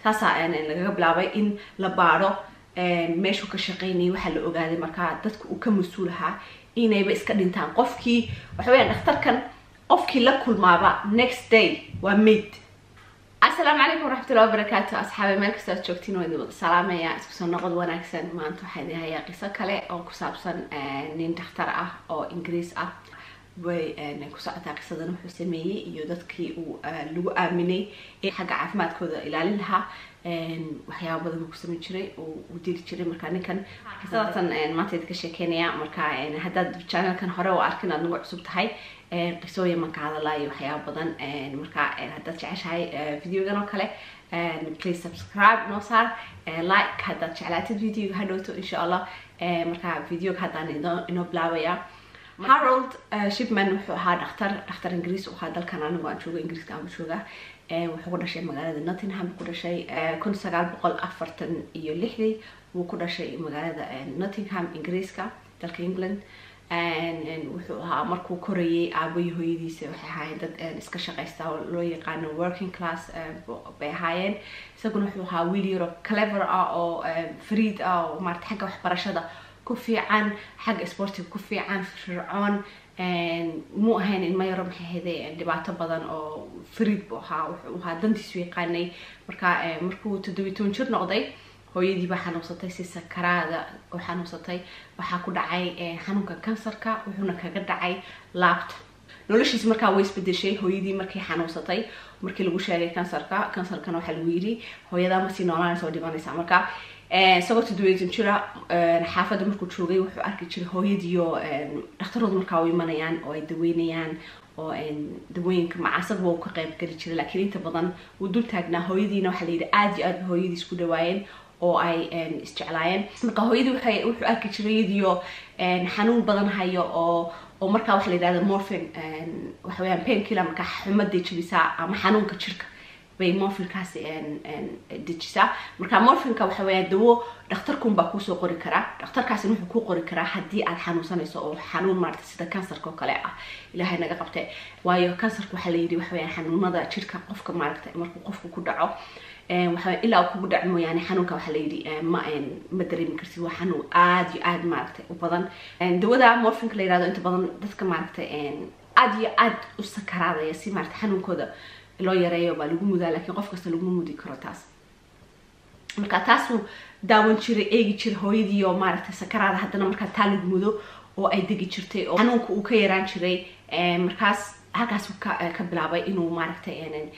taasa laga bilaabay in la baaro meeshu ka shaqeynay waxa la ogaaday marka dadku uu ka masuulaha inayba iska dhintaan qofkii waxa weeyaan dhakhtarkan qofkii la kulmaaba next day waa mid. السلام عليكم ورحمة الله وبركاته أصحابي مالك استوجبتين وين سلامة يا اسكسون نقد وناكسن ما أنتو حدي هي قصة كله أو كسابسن نين تخترعه أو إنجليز ونكسرتها قصة دنا حسمية يودتكي ولو آمني حاجة عفمات كذا إلى لها وحياة بدل مقسم شري ودير شري مكاني كان قصة ما تدكش كينيا مكان هذا الشانل كان هرا وأركنا نوع صوت هاي قصوية مكان لاي وحياة بدن مكان هذا تعيش هاي فيديو جنو كله please subscribe نوصل like هذا شعلات الفيديو هدوتو إن شاء الله مكان فيديو هذا إنه بلاوية هارولد شيبمان وحده دكتور إنجليزي وهذا كان أنا وأشوفه إنجليزي كان بشوفه وحقول شيء مقالة نوتنهام كل شيء كنت سجل بقول أفرتن يلحدي وكل شيء مقالة نوتنهام إنجليزي كذلك إنجلند وحها مركو كورية أبوي هو يديس وحها دد إسكشة قيستا لو يقانو working class بهاين سكون وحها ويليرو clever أو فريد أو مرت حاجة وحبرشة كوفي عن حاجة سبورتي كوفي عن فرعون مو هين ما يرمح هذا اللي بعتبضن أو فريد بوها وهذا تسوي قاني مركو تدويتون شر نقضي هو يدي بحنوصتي سكرة وحنوصتي وحكود عاي حنوك كانسركا وحنوك قد عاي لابت نولش اسمه مركا ويس بدشي هو يدي مركي حنوصتي مركي لوش عليه كانسركا نوحلويري هو يدا مسي نولان سودي باني سامركا سوت دويتن شرا حافظ مركو شوقي وحو أركي شرا هو يديو دكتور مركاوي منيان أو دوينيان أو دوينك مع عصب وكقيب كذي شرا لكن أنت بدن ودول تاجنا هو يدي نوح ليد عادي هو يدي سكود واين أو أي استعلاين مركا هو يدي وحو أركي شرا يديو حنون بدن هايو أو مركا وح ليد هذا مورفين وحويان بين كلا مركا حمد دي شبي ساعة ما حنون كشركة بي مورفين كاسي ديجسا مركا مورفين كا waxa weeyaan dawo dhakhtarkun baa ku soo qori kara dhakhtarkaasina wuxuu ku qori karaa hadii aad xanuunsanayso oo xanuun maartay sida kansarka oo kale ah ilaahay naga qabtay waayo kansarku waxa la yiri waxa weeyaan xanuunada jirka qofka maartay markuu qofku ku dhaco waxa ilaa uu ku dhaco mooyaan xanuunka waxa la yiri ma dareemi kartid waa xanuun aad maartay u badan dawada morfinka la yiraahdo inta badan dadka maartay aad u sakaraadaya si maartay xanuunkooda loo yareeyo baa lagu mudaa laakiin qof kasta lagu mudi karo taas marka taasu daawan jiray eegi jiray hooyadii oo maaragtay sakaraada haddana marka taa lagu mudo oo ay degi jirtay oo xanuunku uu ka yaraan jiray markaas halkaas ka bilaabay inuu maaragtay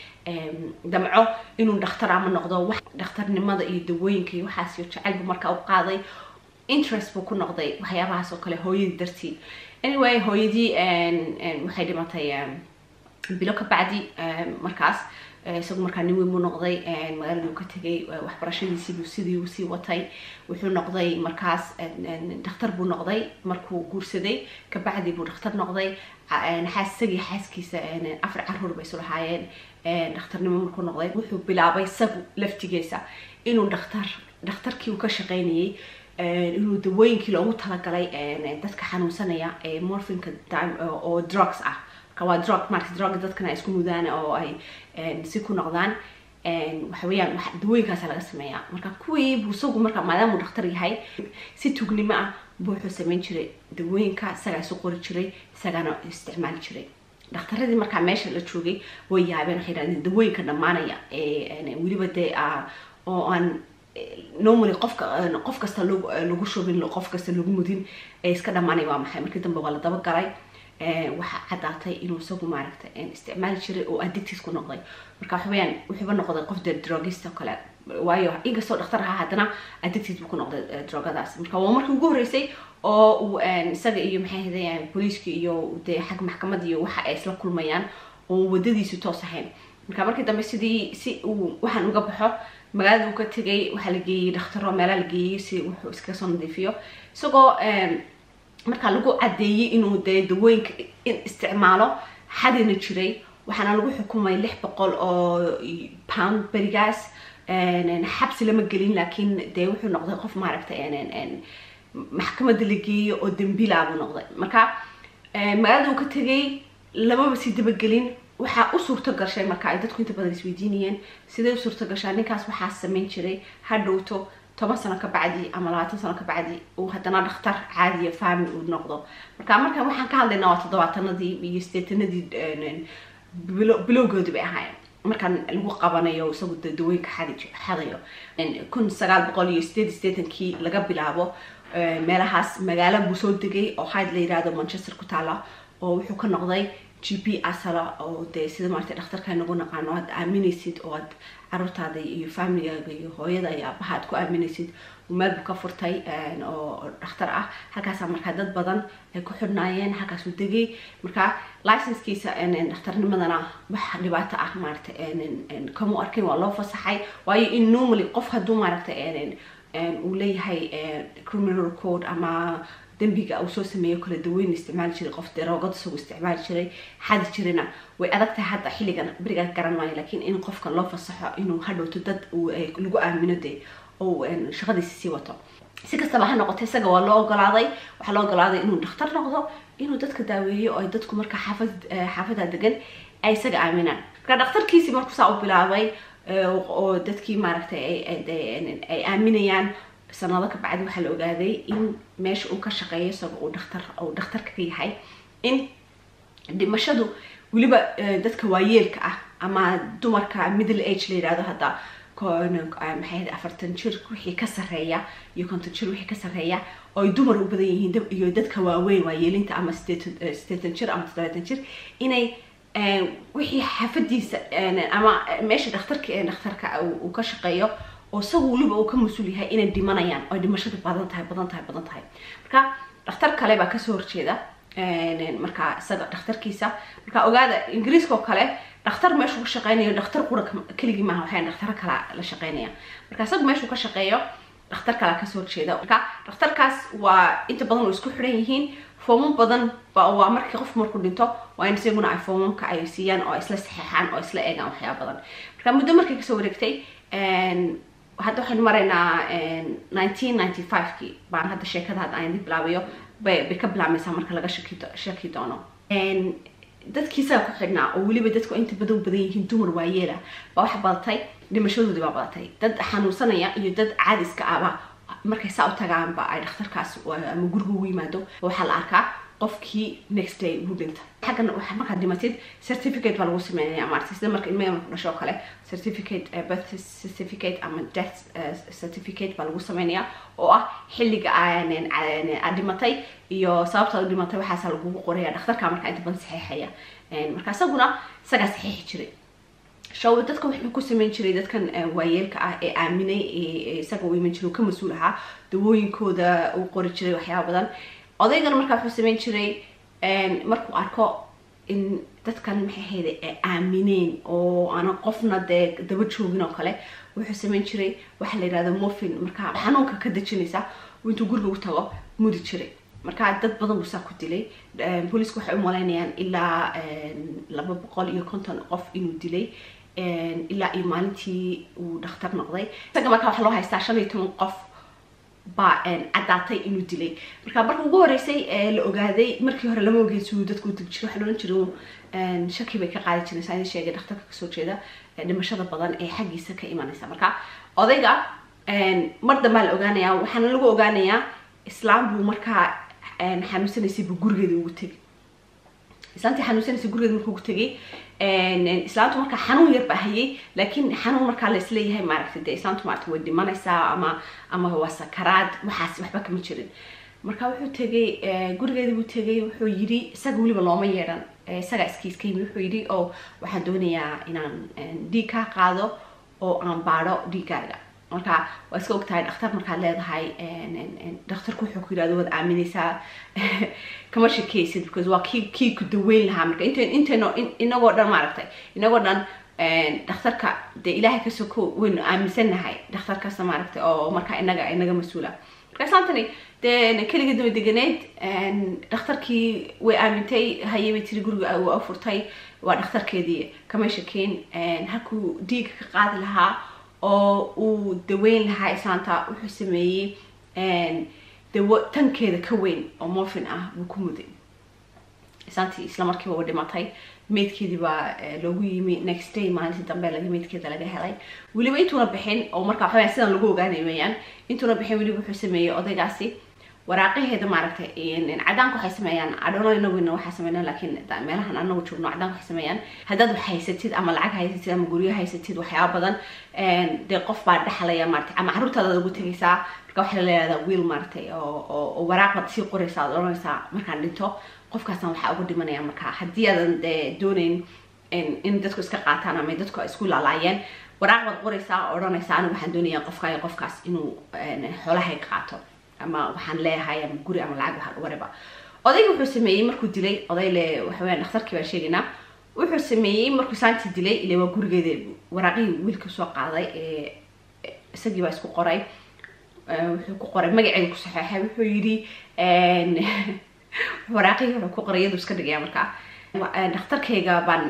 damco inuu dhakhtar ama noqdo wax dhakhtarnimada iyo dawooyinka iyo waxaas iyo jacaylbu marka u qaaday interest buu ku noqday waxyaabahaas oo kale hooyadii dartii anyway hooyadii waxay dhimatay bilo ka bacdi markaas isagu markaa nin weyn buu noqday magaalada uu ka tegay waxbarashadiisii sidii uu sii watay wuxuu noqday markaas dhakhtar buu noqday markuu guursaday ka bacdi buu dhakhtar noqday xaaskii xaaskiisa afar caruur bay soo lahaayeen dhakhtarnimo markuu noqday wuxuu bilaabay isagu laftigiisa inuu dhakhtarkii uu ka shaqeynayay inuu dawooyinkii loogu talagalay dadka xanuunsanaya morfinka oo drugs ah كوا drug market drug dadkana isku mudaan oo ay si ku noqdaan waxa weeyaan dawooyinkaas laga sameeyaa marka kuwii buusugu marka maadaama dhakhtar yahay si tugnimo ah buu wuxuu sameyn jiray dawooyinka saga soo qori jiray sagana isticmaali jiray dhakhtaradii marka meesha la joogay way yaabeen waxay yiraahdeen dawooyinka dhamaanaya waliba de oo aan normally qof kasta lagu shubin qof kasta lagu mudin iska dhamaanay waa maxay markii dambe waa la daba galay waxa cadaatay inuu isagu maaragtay isticmaal jiray oo addicted ku noqday marka waxa weeyaan wuxuu noqday qof drugist oo kale waayo inkastoo dhakhtar ahaa haddana addicted buu ku noqday drugadaas marka waa markii ugu horeysay oo uu isaga iyo maxay hadayaan booliiska iyo de xaq maxkamad iyo waxa ay isla kulmayaan oo wadadiisu toos ahayn marka markii dambe si uu waxaan uga baxo magaalada uu ka tagay waxa la geeyay dhakhtar meel la geeyay si wuxuu iska soo nadiifiyo isagoo marka lagu cadeeyay inuu dawooyinka isticmaalo xadina jiray waxaana lagu xukumay 600 oo pound berigaas xabsi lama gelin laakiin de wuxuu noqday qof maaragtay maxkamadda la geeyo oo dambiil ah buu noqday marka magaalada uu ka tagay lama si daba gelin waxa u suurto gashay marka ay dadku inta badan isweydiinayeen sidee u suurto gashaa ninkaas waxaa sameyn jiray hadhowto 10 sano ka bacdi ama 20 sano ka bacdi uu haddana dhakhtar caadi ah family uu noqdo marka waxaan ka hadlaynaa waa 70-nadii iyo 80-nadii bilowgoodii bay ahaayeen markaan lagu qabanayo isagu dadweynaha xadayo 1988kii laga bilaabo meelahaas magaalo buu soo degay oo Hyde la yiraahdo Manchester ku taala oo wuxuu ka noqday GP asala oo de sida maartay dhakhtarka nagu naqaano aad aaminaysid oo aad carruurtaada iyo family-gaaga iyo hooyada iyo aabaha aad ku aaminaysid meel buu ka furtay oo dhakhtar ah halkaas markaa dad badan ay ku xidhnaayeen halkaas uu degay marka license-kiisa dhakhtarnimadana wax dhibaato ah maartay kama arkin waa loo fasaxay waayo in normally qof hadduu maartay uu leeyahay criminal record ama dambiga uu soo sameeyo kala daweyn isticmaal jiray qof daroogada soo isticmaal jiray xad jirina way adagtahay hadda xilligan bariga garan maayo laakiin in qofka loo fasaxo inuu hadhowto dad uu lagu aamino de oo shaqadiisa sii wato si kastaba ha noqotay isaga waa loo ogolaaday waxa loo ogolaaday inuu dhakhtar noqdo inuu dadka daaweeyo oo dadku marka xaafada degan ay isaga aaminaan marka dhakhtarkiisi markuu saa u bilaabay oo dadkii maaragtay ay aaminayaan sanado ka bacdi waxa la ogaaday in meesha uu ka shaqeeyo isagoo dhakhtarka ka yahay in dhimashadu waliba dadka waayeelka ah ama dumarka middle age la yiraahdo hadda maxay 40 jir wixii ka sareeya iyo 50 jir wixii ka sareeya oo dumar u badan yihiin iyo dadka waaweyn waayeelinta ama 80 jir ama 70 jir inay wixii xafadiisa ama meesha dhakhtarka uu ka shaqeeyo oo isagu waliba uu ka masuul yahay inay dhimanayaan oo dhimashada badan tahay marka dhakhtar kale baa ka soo horjeeda marka isaga dhakhtarkiisa marka ogaada ingiriiska oo kale dhakhtar meesha ku shaqeynayo dhakhtar qura kaligi maaha waxay dhakhtar kale la shaqeynaya marka isaga meesha ka shaqeeyo dhakhtar kale ka soo horjeeda marka dhakhtarkaas waa inta badan oo isku xiran yihiin foomam badan waa markii qof markuu dhinto waa in isaguna ay foomamka ay siiyaan oo isla saxeexaan oo isla eegaan waxyaabo badan marka muddo markii ka soo wareegtay hadda waxaan maraynaa 1995kii baan hadda sheekada hadda aan bilaabayo bay ka bilaabmaysaa marka laga shaki doono dadkiisa ku xidhnaa oo waliba dadku inta badan yihiin dumar waayeela baa wax badatay dhimashadoodii baa badatay dad xanuunsanaya iyo dad caadiska ah markay saa u tagaan ba ay dhakhtarkaas ama guriga ugu yimaado waxaa la arkaa qofkii next day uu dhintay xaggan waxa marka dhimatid certificate baa lagu sameeyaa maartay sida marka ilmaha markuu dhasho kale certificate birth certificate ama death certificate baa lagu sameeyaa oo ah xilliga aan dhimatay iyo sababta uu dhimatay waxaas lagu qorayaa dhakhtarka marka inta badan saxiixaya marka isaguna isaga saxiixi jiray shaw dadka wuxuu ku sameyn jiray dadkan waayeelka ah ee aaminay isaga uu iman jiray ka masuul ahaa dawooyinkooda uu qori jiray waxyaabo badan odaygana marka wuxuu sameyn jiray markuu arko in dadkan maxay hayday aamineen oo aan qofna daba joogin oo kale wuxuu sameyn jiray waxa la yiraahdo morphine marka xanuunka ka dajinaysa intuu guriga u tago mudi jiray marka dad badan uu saa ku dilay booliisku waxay u maleynayaan ilaa 250 qof inuu dilay ilaa iyo maalintii uu dhakhtar noqday isaga marka waxa loo haystaa 15 qof baa cadaatay inuu dilay marka markii ugu horeysay la ogaaday markii hore lama ogeyn suu dadku dib jiro waxa loo jiro shaki bay ka qaadi jireen sayni sheegay dhakhtarka ka soo jeeda dhimashada badan ee xagiisa ka imanaysa marka odayga mar dambe la ogaanayaa waxaana lagu ogaanayaa islaam buu marka xanuunsanaysay gurigeeda ugu tagay islaantii xanuunsanaysay gurigeeda markuu ugu tagay islaantu marka xanuun yar baa hayay laakiin xanuun marka la isleeyahay maaragtay de islaantu maaragtay way dhimanaysaa ama waa sakaraad waxaas waxba kama jirin marka wuxuu tagay gurigeeda buu tagay wuxuu yiri isaga waliba looma yeeran isaga iska yimi wuxuu yiri oo waxaan doonayaa inaan dhiig ka qaado oo aan baaro dhiigaaga marka waa iska ogtahay dhakhtar marka leedahay dhakhtarku wuxuu ku yiraahdo wad aaminaysaa kama shakeysid because waa kii ku daweyn lahaa marka inagoo dhan maaragtay inagoo dhan dhakhtarka de ilaahay ka soo weyn aaminsanahay dhakhtarkaas maaragtay oo marka inaga masuula marka islaantani de kaliya daba deganeed dhakhtarkii way aamintay hayay tiri guriga uu furtay waa dhakhtarkeedii kama shakeyn halkuu dhiig ka qaadi lahaa oo uu daweyn lahaa islaanta wuxuu sameeyay tankeeda ka weyn oo morphine ah buu ku muday islaantii isla markiiba way dhimatay meydkeedii baa loogu yimi next day maalintii dambe meydkeeda laga helay weliba intuuna bixin oo markaa waxaweyaan sidan lagu ogaanay weeyaan intuuna bixin weliba wuxuu sameeyey odaygaasi waraaqaheeda maaragtay cadaanka waxay sameeyaan adhono inaguna waxaa sameynaa laakiin meelahan anagu joogno cadaanka waxay sameeyaan haddaad wax haysatid ama lacag haysatid ama guryo haysatid waxyaaba badan dee qof baa dhexlaya maaragtay ama carruurtaada ugu tegaysaa marka waxaa la leeyadaa wiil maaragtay oo waraaq baad sii qoraysaa aad oranaysaa markaan dhinto qofkaasna waxaa ugu dhimanaya marka haddii aadan dee doonayn in dadku iska qaataan ama dadku isku laalaayeen waraaq baad qoraysaa odhanaysaa anigu waxaan doonayaa qofka qofkaas inuu xoolahay qaato ama waxaan leeyahay ama guri ama lacag waxa whatever odayga wuxuu sameeyay markuu dilay oday le waxa weeyaan dhakhtarkii baa sheegaynaa wuxuu sameeyay markuu saanti dilay ilaa waa gurigeeda waraaqii wiilka soo qaaday isagii baa isku qoray wuxuu ku qoray magaceeda ku saxeexay wuxuu yiri waraaqii wuxuu ku qoray iyadoo iska dhigaya markaa dhakhtarkayga baan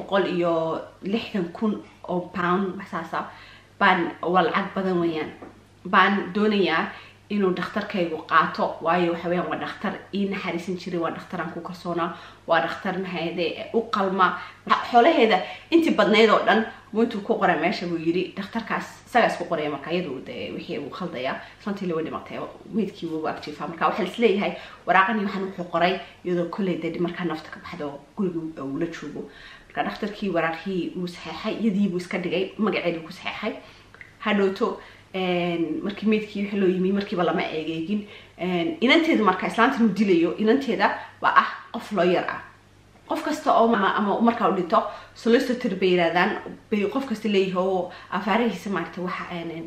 360,000 oo pound waxaasa baan waa lacag badan weeyaan baan doonayaa inuu dhakhtarkaygu qaato waayo waxa weeyaan waa dhakhtar ii naxariisan jiray waa dhakhtar aan ku kalsoonaa waa dhakhtar mahayde u qalma xoolaheeda intii badneyd oo dhan intuu ku qoray meesha buu yiri dhakhtarkaas isaga isku qoraya marka iyadu wixii uu khaldaya santii la wadi martay meedkii uu agtiifa marka waxa la isleeyahay waraaqani waxaan wuxuu qoray iyadoo kulleed marka nafta ka baxdo guriga uu la joogo marka dhakhtarkii waraaqii uu saxeexay iyadii buu iska dhigay magaceedu ku saxeexay hadhowto markii meedkii wixii loo yimi markiiba lama eegin inanteeda marka islaanta uu dilayo inanteeda waa ah qof loo yar ah qof kasta oo ama marka uu dhinto solicitor bay yiraahdaan bay qof kasta leeyahay oo afaarihiisa maartay waxa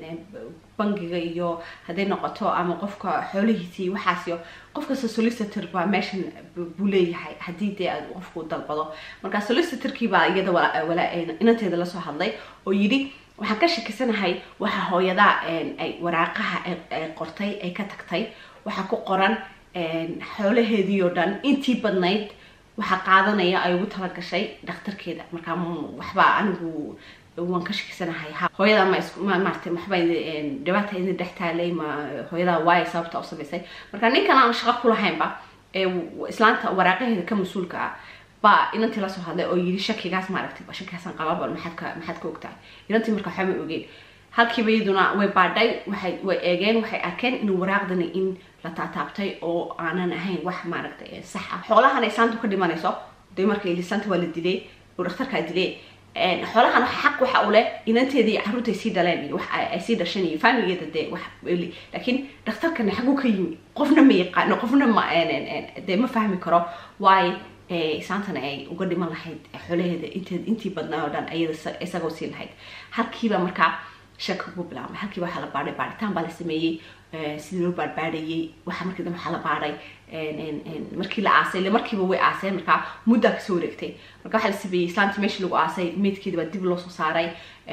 bangiga iyo haday noqoto ama qofka xoolihiisa waxaas iyo qof kasta solicitor baa meeshan buu leeyahay hadii dee qofku dalbado marka solicitorkii baa iyada wala inanteeda la soo hadlay oo yiri waxaan ka shakisanahay waxa hooyada ay waraaqaha ay qortay ay ka tagtay waxa ku qoran xoolaheedii oo dhan intii badnayd waxa qaadanaya ay ugu tala gashay dhakhtarkeeda marka waxba anigu waan ka shakisanahay hooyada ma maartay waxba dhibaato idin dhextaalay ma hooyada way sababta u sameysay marka ninkan aan shaqo ku lahaynba islaanta waraaqaheeda ka mas'uulka ah ba inantii la soo hadlay oo yiri shakigaas maaragtay ba shakiyaasan qababa maxaad ka ogtahay inantii marka waxa ma ogeyn halkii bayaduna way baadhay way eegeen waxay arkeen in waraaqdani in la taataabtay oo aanan ahayn wax maaragtay sax ah xoolahan ay saantu ka dhimanayso day markay liisanta waa la dilay oo dhakhtarka dilay xoolahan xaq waxa uu leh inanteedii carruurtay sii dhaleen wax ay sii dhashan iyo familigeeda dee wax laakiin dhakhtarkan xaqu ka yimi qofna ma yaqaan qofna ma dee ma fahmi karo why saantana ay uga dhiman lahayd xoolaheeda intii badnaa oo dhan ayada isagoo sii lahayd halkiiba markaa shaka ugu bilaabmay halkiiba waxaa la baadhay baadhitaan baa la sameeyey sidii loo baadhbaadhayey waxa markii dambe waxaa la baadhay markii la aasay markiiba way aaseen markaa muddaa kasoo wareegtay marka waxaa la sameeyey islaantii meeshii lagu aasay meydkeeda baa dib loo soo saaray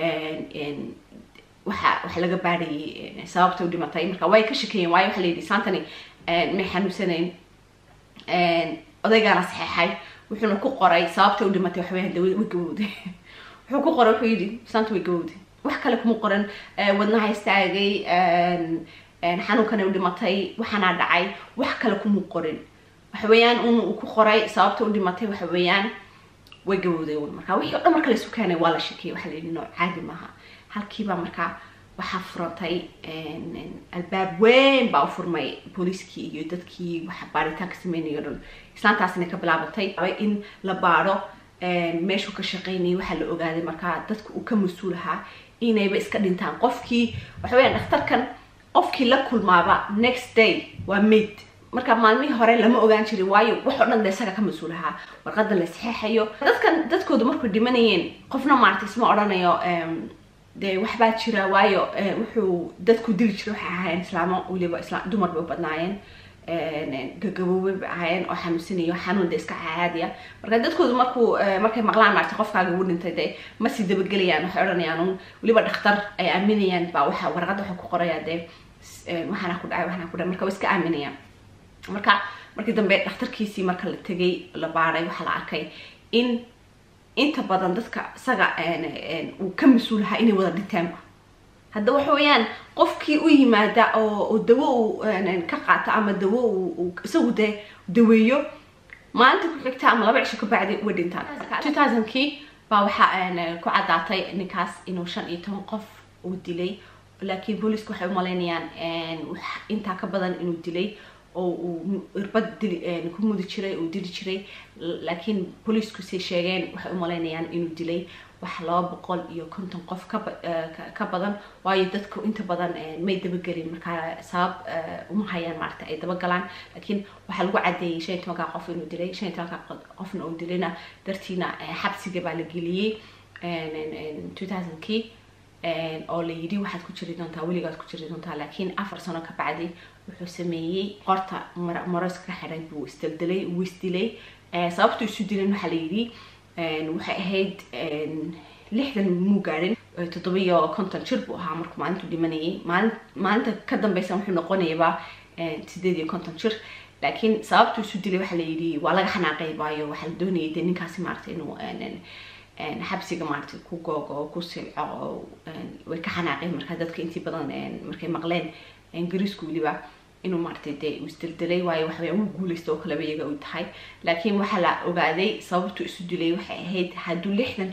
waxa laga baadhayey sababta u dhimatay marka way ka shakeeyeen waayo waxa la yidhi islaantani may xanuunsanayn odaygaana saxeexay wuxuuna ku qoray sababta u dhimatay waxa weeyaan way gabowday wuxuu ku qoray wuxuu yidhi islaanta way gabowday wax kale kuma qoran wadnaha istaagay xanuunkana u dhimatay waxaana dhacay wax kale kuma qorin waxa weeyaan uu ku qoray sababta u dhimatay waxa weeyaan way gabowday marka wixii oo dhan marka la isu keenay waa la shakiyay waxa la yidhi nooc caadi maaha halkiiba marka waxaa furantay albaab weyn baa u furmay booliiskii iyo dadkii waxa baaritaanka sameynayay dhan islaantaasina ka bilaabatay in la baaro meeshuu ka shaqeynayay waxa la ogaaday marka dadku uu ka mas'uulaha inayba iska dhintaan qofkii waxa weeyaan dhakhtarkan qofkii la kulmaaba next day waa mid marka maalmihii hore lama ogaan jirin waayo wax oo dhan isaga ka mas'uulaha warqada la saxeexayo dadkoodu markuu dhimanayeen qofna maartay isma odhanayo de waxbaa jira waayo wuxuu dadku dili jiray waxa ahaayeen islaamo waliba dumar bay u badnaayeen gagaboobay bay ahaayeen oo xanuunsanayo xanuun de iska caadiya marka dadkoodu markay maqlaan maartay qofkaaga uu dhintay de ma sii dabagelayaan waxay odhanayaan waliba dhakhtar ay aaminayaan baa waxa warqada waxa ku qoraya de waxaana ku dhacay marka way iska aaminayaan markii dambe dhakhtarkiisii marka la tegay la baaray waxa la arkay in inta badan dadka isaga uu ka mas'uulaha inay wada dhintaan hadda waxa weeyaan qofkii u yimaada oo dawo uu ka qaato ama dawo uu isagu daweeyo maalinta ku xigta ama 2 cisho ka bacdi way dhintaan 2000kii baa waxa ku cadaatay ninkaas inuu 15 qof uu dilay laakiin booliisku waxay u maleynayaan inta ka badan inuu dilay oo uu irbad ku mudi jiray oo dili jiray laakiin booliisku si sheegeen waxay u maleynayaan inuu dilay wax 250 qof ka badan waayo dadku inta badan may daba galin marka sabab uma hayaan maarta ay daba galaan laakiin waxa lagu cadeeyay 15 qof inuu dilay 15 qofna uu dilayna dartiina xabsiga baa la geliyay 2000kii oo la yiri waxaad ku jiri doontaa weligaad ku jiri doontaa laakiin 4 sano ka bacdi wuxuu sameeyay qorta maraska xidhay buu isdilay sababtu isu dileen waxa la yiri waxay ahayd 60 muu gaarin 750 jir buu ahaa markuu maalintu dhimanayay maalinta ka dambaysan wuxuu noqonayaa 850 jir laakiin sababtu isu dilay waxa la yiri waa laga xanaaqay baayo waxa la doonayay ninkaasi maartay inuu xabsiga maartay ku googo ku silco way ka xanaaqeen marka dadka intii badan markay maqleen ingiriisku waliba inuu maartay isdilay waayo waxa uu guulaysto kala beeyga u tahay laakiin waxa la ogaaday sababtu isu dilay waxay ahayd haduu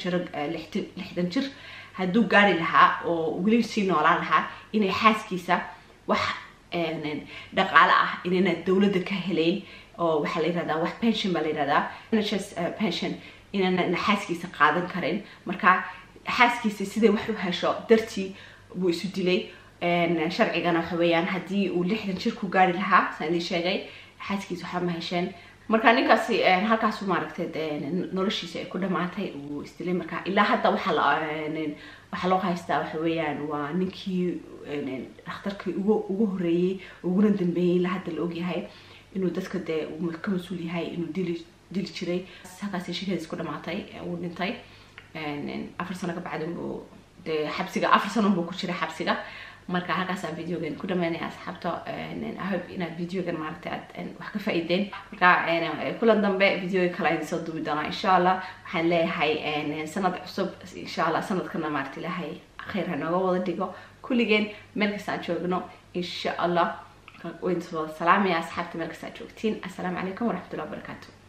60 jir haduu gaari lahaa oo wali si noolaan lahaa inay xaaskiisa wax dhaqaale ah inayna dawladda ka helayn oo waxa la yiraahdaa wax pension baa la yiraahdaa NHS pension inayna xaaskiisa qaadan karin marka xaaskiisa sidee wax u hesho dartii buu isu dilay sharcigana waxa weeyaan hadii uu 60 jir ku gaari lahaa saan sheegay xaaskiisa waxa ma hesheen marka ninkaasi halkaas uu maaragtay noloshiisa ay ku dhamaatay uu isdilay marka ilaa hadda waxa loo haystaa waxa weeyaan waa ninkii dhakhtarkii ugu horeeyay uguna dambeeyay la hadda la og yahay inuu dadka ka masuul yahay inuu dili jiray halkaas shaqadiisa ku dhamaatay uu dhintay 4 sano ka bacdi uu xabsiga 4 sano buu ku jiray xabsiga marka halkaas aan videogan ku dhameynaya asxaabta I hope inaad videogan maaragtay aad wax ka faa'iideen marka kulan dambe video kale ayaan soo duubi doonaa insha Allah waxaan leeyahay sanad cusub insha Allah sanadkana maaragtay ilaahay khayr ha nooga wada dhigo kulligeen meel kasta aan joogno insha Allah وين salaam ya asxaabta meel kasta joogtiin assalaamu calaykum waraxmatullaahi wabarakaatuh